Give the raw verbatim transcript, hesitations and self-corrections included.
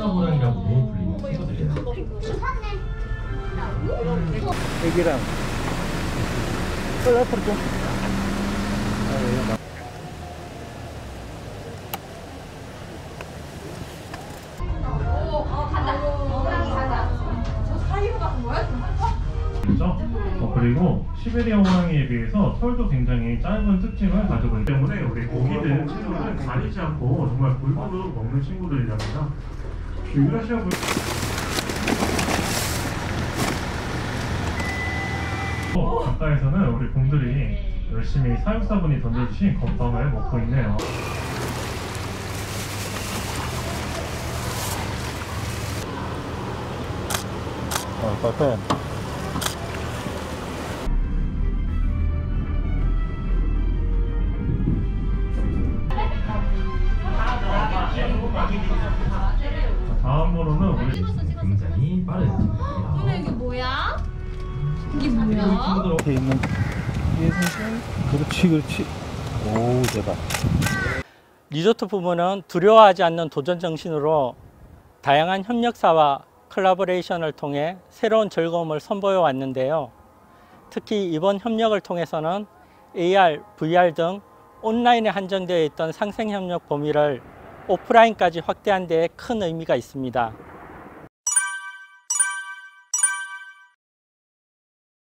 사육사고랑이라고 불리는 친구들이에요. 애기랑 어, 앞으로 좀. 아, 예. 어, 그리고 시베리아 호랑이에 비해서 털도 굉장히 짧은 특징을 가지고 있기 때문에 우리 고기들 친구들은 가리지 않고 정말 골고루 먹는 친구들이랍니다. 유라시아 볼... 어, 가까이서는 우리 곰들이 열심히 사육사분이 던져주신 건빵을 먹고 있네요. 어, 빠빠. 다음으로는 우리 굉장히 빠른 친구입니다. 근데 이게 뭐야? 이게 뭐야? 이렇게 있는 그렇지 그렇지. 오 대박. 리조트 부문은 두려워하지 않는 도전 정신으로 다양한 협력사와 콜라보레이션을 통해 새로운 즐거움을 선보여 왔는데요. 특히 이번 협력을 통해서는 에이알, 브이알 등 온라인에 한정되어 있던 상생협력 범위를 오프라인까지 확대한 데에 큰 의미가 있습니다.